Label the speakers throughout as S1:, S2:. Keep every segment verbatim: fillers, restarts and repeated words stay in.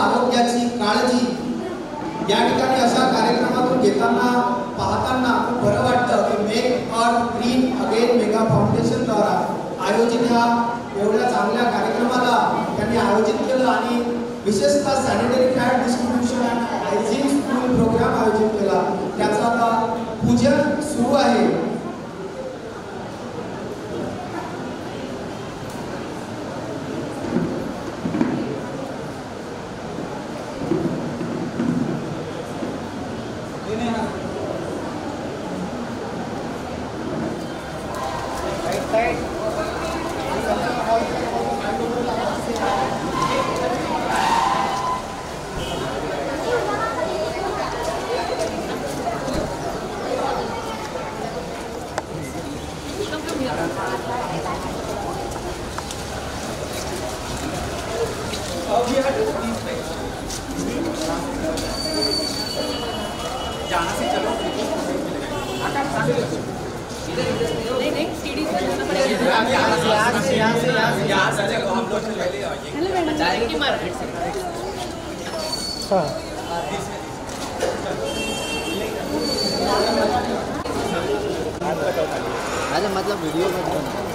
S1: आरोग्याची काळजी या ठिकाणी अशा कार्यक्रमातून घेताना पाहताना खूप बरं वाटतं की make earth green again mega foundation द्वारा आयोजित ह्या एवढ्या चांगल्या कार्यक्रमाला त्यांनी आयोजित केलं आणि विशेषतः sanitary pad distribution and hygiene school programme आयोजित केला. त्याचं आता पूजन सुरू आहे.
S2: अरे मतलब वीडियो में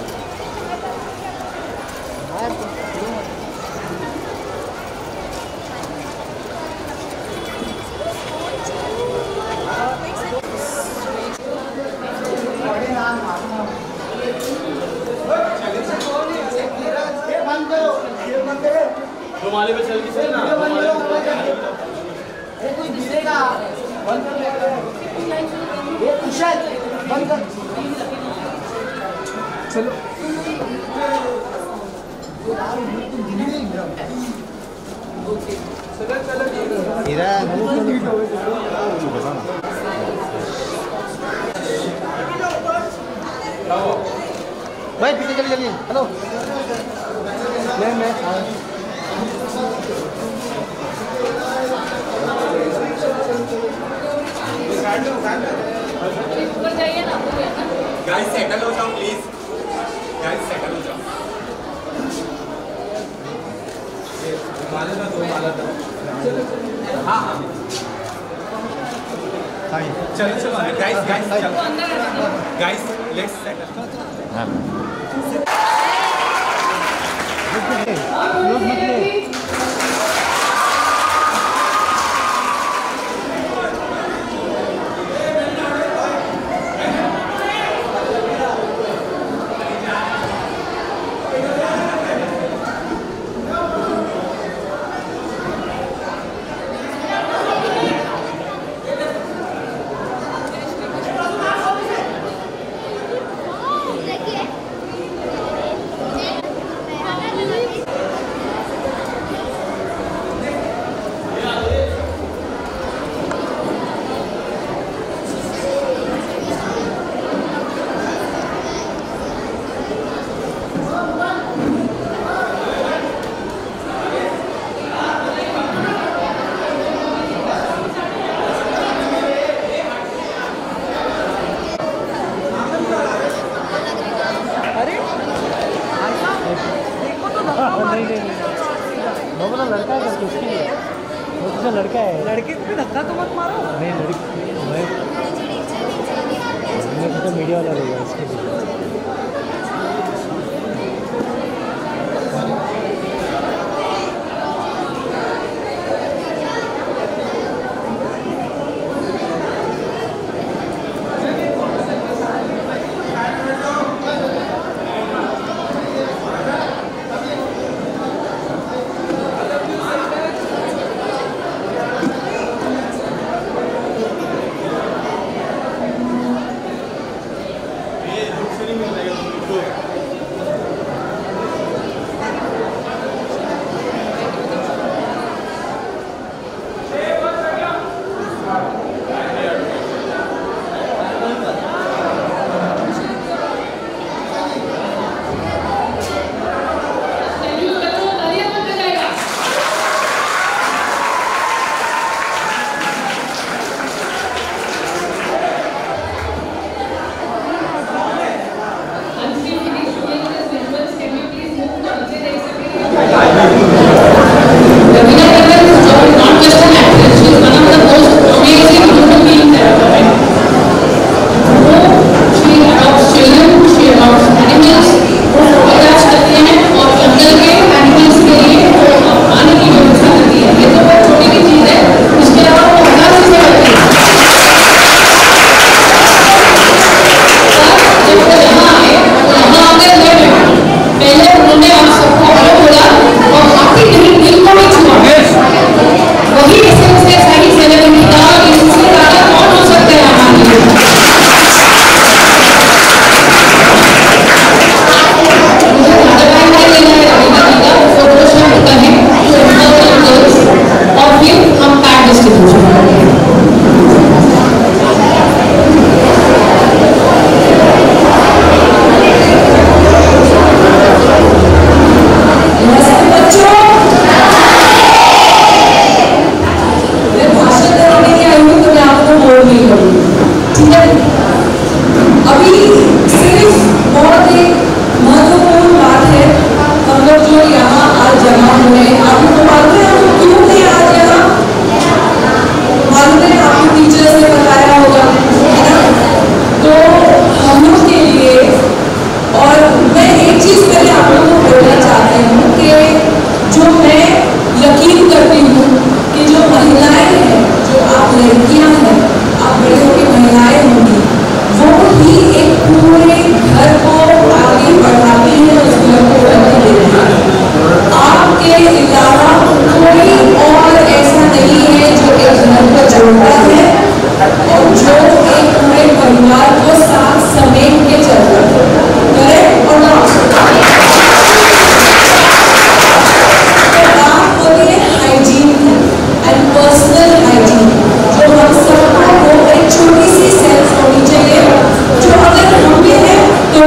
S3: रुमाले पे चल के ना
S2: अरे कोई गिरेगा बंद कर ये कुशल बंद कर चलो भाई पीछे चलिए चलिए. हेलो मैं मैं
S4: ऊपर जाइए ना.
S3: गाइस सेटल हो जाओ प्लीज. गाइस सेटल हो जाओ. माले ना दो माला दो. हाँ हाँ चलो चलो guys guys guys let's settle.
S2: लड़का है करके उसके लिए वो तो लड़का है. लड़के पे धक्का तो मत मारो. नहीं लड़की मैं तो मीडिया वाला रहेगा इसके लिए.
S3: नहीं मिल रहा है.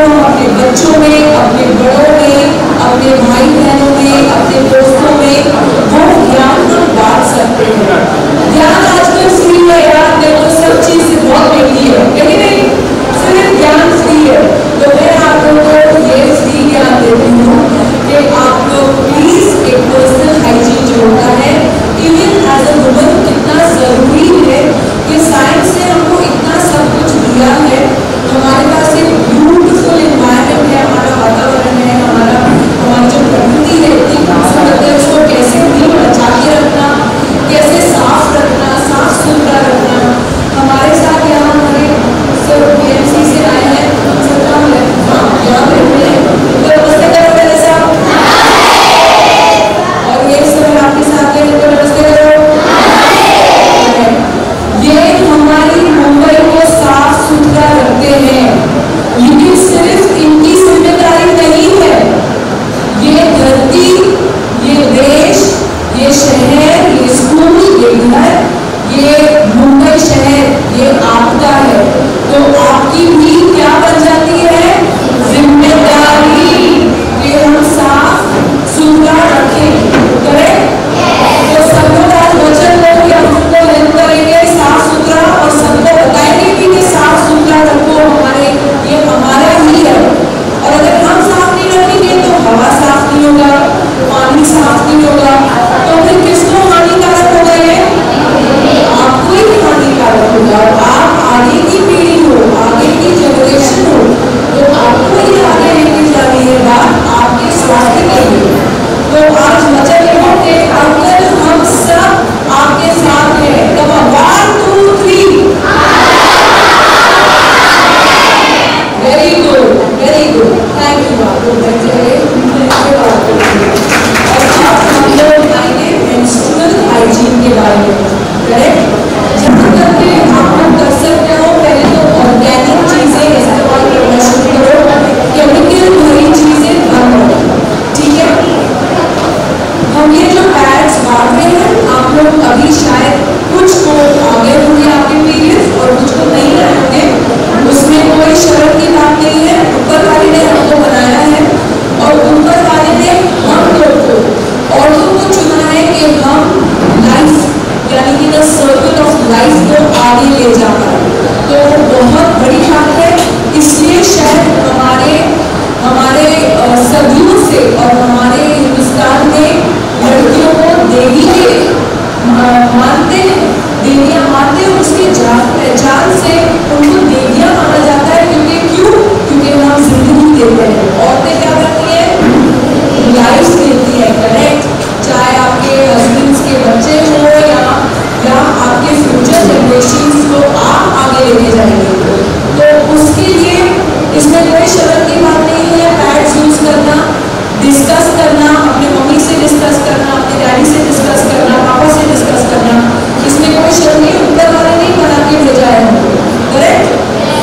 S4: हम अपने बच्चों में, अपने बड़ों में, अपने भाई बहनों में, अपने दोस्तों में वो ज्ञान हम बांट सकते हैं। ज्ञान आजकल फ्री है यार, देखो सब चीज से बहुत महंगी है, लेकिन नहीं, सिर्फ ज्ञान फ्री है। तो मैं आप लोगों को ये फ्री ज्ञान देती हूँ कि आप लोग प्लीज एक पर्सनल हाइजीन जो होता है, इवन एज अ वुमन कितना जरूरी है कि साइंस ने हमको इतना सब कुछ दिया है। हमारे पास एक ब्यूटीफुल एनवायरनमेंट है, हमारा वातावरण है, हमारा हमारी जो प्रकृति है इतनी खूबसूरत है, उसको कैसे भी बचा के रखना, कैसे साफ रखना, साफ सुथरा रखना। हमारे साथ यहाँ हमारे सर बीएमसी से आए हैं, सर काम है, हाँ यहाँ रहते हैं, तो नमस्ते करो मेरे साथ। और ये सर आपके साथ हैं, तो नमस्ते करो। ये हमारी मुंबई को साफ सुथरा रखते हैं, लेकिन सिर्फ इनकी जिम्मेदारी नहीं है। ये धरती, ये देश, ये शहर, ये स्कूल, ये घर, ये मुंबई शहर, ये आपका है। तो आपकी भी क्या बन जाती है? जिम्मेदारी कि हम साफ सुथरा रखें। करेक्ट? तो सब लोग आज वचन लो कि हम सबको हेल्प करेंगे साफ सुथरा, और सबको बताएंगे भी कि साफ सुथरा रखो, हमारे ये हमारा ही है। और अगर हम साफ नहीं रखेंगे तो हवा साफ नहीं होगा, पानी साफ नहीं होगा, तो फिर किसको हानिकारक होगा? ये आपको ही हानिकारक होगा। और आप आगे की पीढ़ी हो, आगे की जनरेशन हो, तो आपको ही आगे लेके जानी है बात आपके स्वास्थ्य के लिए। तो आज वचन लो कि अगर हम सब आपके साथ हैं, तो one two three, very good, very good, thank you बाबू। और अब हम लोग आएंगे मेंस्ट्रुअल हाइजीन के बारे में। करेक्ट? जहाँ तक कि आप लोग कर सकते हो, पहले तो ऑर्गेनिक चीजें इस्तेमाल करना शुरू करो, केमिकल भरी चीजें कम करो, ठीक है? हम ये जो पैड्स बांट रहे हैं, आप लोग अभी शायद कुछ को आगे होंगे आपके पीरियड्स और कुछ को नहीं रहेंगे, उसमें कोई शर्त की बात नहीं है। ऊपर वाले ने हमको बनाया है और ऊपर वाले ने हम लोग को, औरतों को चुना है कि हम लाइफ यानी कि द सर्कल ऑफ लाइफ को आगे ले जाकर, तो बहुत बड़ी बात है। इसलिए शायद हमारे हमारे सदियों से और हमारे हिंदुस्तान में लड़कियों को देवी के मानते हैं, देवियाँ मानते हैं, उसकी जान पहचान से उनको देवियाँ माना जाता है। क्योंकि क्यों? क्योंकि हम जिंदगी देते हैं। औरतें क्या करती हैं? लाइफ देती है। करेक्ट? चाहे आपके हस्बैंड्स के बच्चे हो या या आपके फ्यूचर जनरेशंस को आप आगे लेके जाएंगे, तो उसके लिए इसमें कोई शर्त की बात नहीं है। पैड्स यूज करना, डिस्कस करना, अपने मम्मी से डिस्कस करना, अपने डैडी से डिस्कस करना, पापा से डिस्कस करना, इसमें कोई शर्त नहीं। ऊपर वाले नहीं बना के भेजा है हमको। Correct?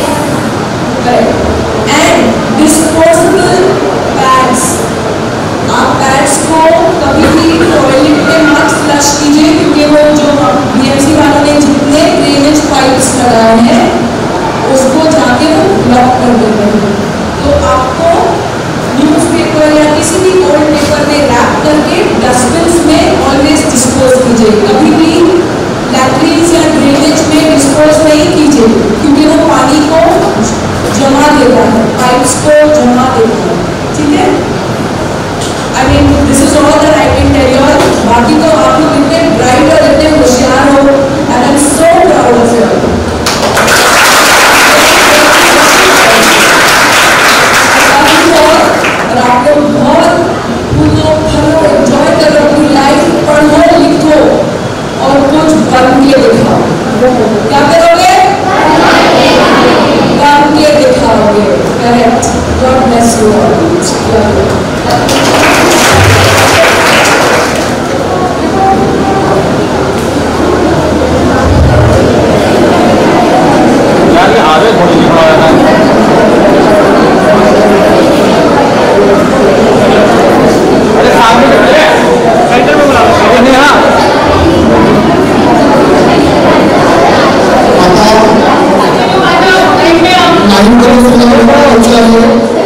S4: Correct. And disposable pads, आप पैड्स को कभी भी टॉयलेट में मत फ्लश कीजिए, क्योंकि वो जो बीएमसी वालों ने जितने ड्रेनेज पाइप्स लगाए हैं उसको जाके वो ब्लॉक कर देते हैं। तो आपको न्यूज़पेपर या किसी भी ओल्ड पेपर में रैप करके डस्टबिन में ऑलवेज डिस्पोज कीजिए। कभी भी लैट्रिन्स या ड्रेनेज में डिस्पोज नहीं कीजिए, क्योंकि वो पानी को जमा देता है, पाइप्स को जमा देता है। ठीक है? I mean this is all that I can tell you. बाकी तो आप लोग इतने ब्राइट और इतने होशियार हो, and I am so proud of you. और आप लोग बहुत फूलो फलो एंजॉय करो अपनी लाइफ, पढ़ो लिखो और कुछ बन के दिखाओ। क्या करोगे? बन के दिखाओगे। Correct? God bless you all.
S3: आगे थोड़ी सी बड़ा है। अरे सामने सेंटर में बुला लो। हाँ
S1: नाइन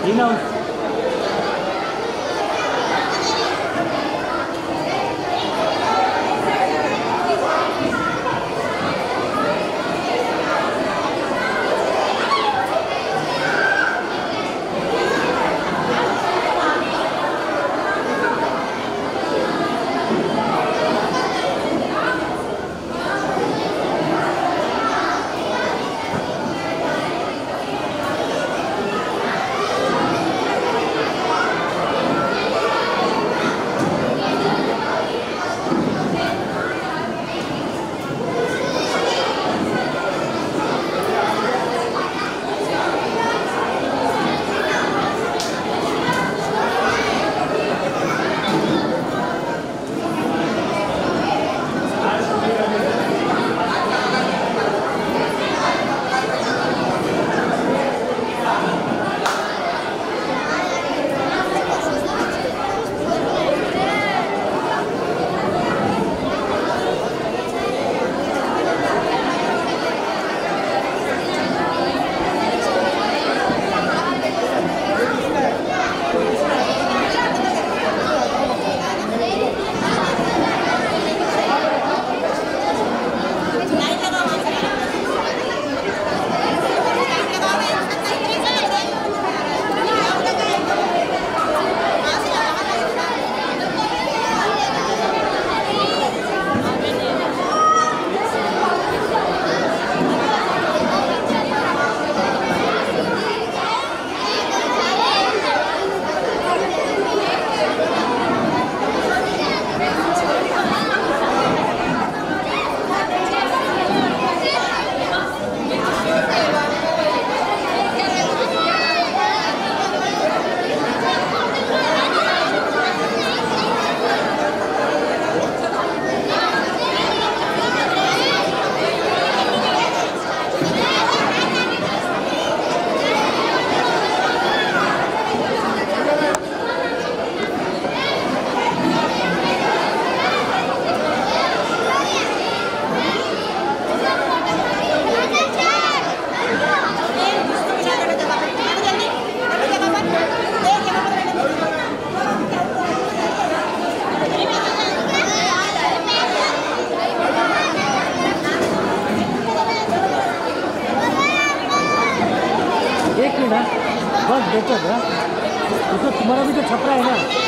S2: ग्रीन हाउस बस देखो भैया, तो तुम्हारा भी तो छपरा है ना।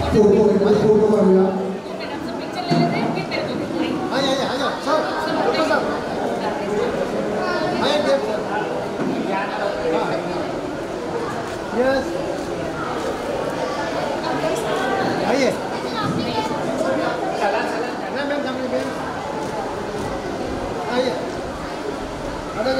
S1: फोटो फोटो करूया.
S2: आइए आइए आइए सर फोटो सर आइए देख सर यस आइए मैम मैम सामने पे आइए अरे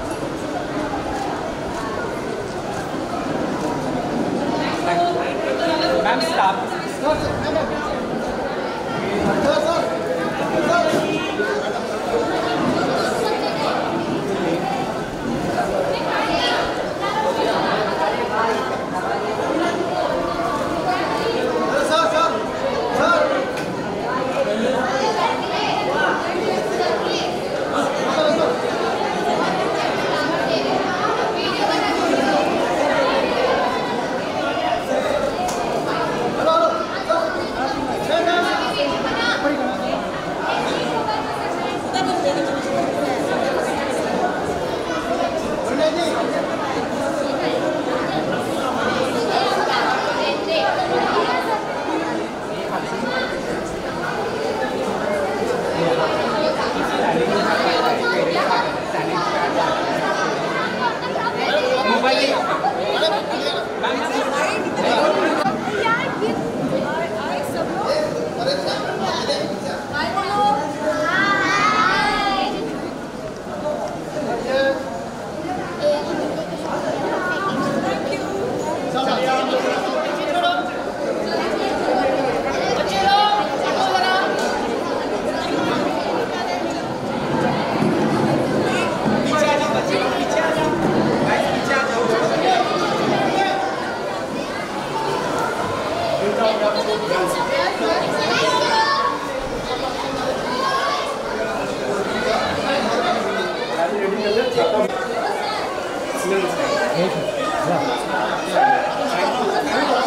S3: ma'am staff
S2: sir sir ma'am sir sir
S3: Thank you.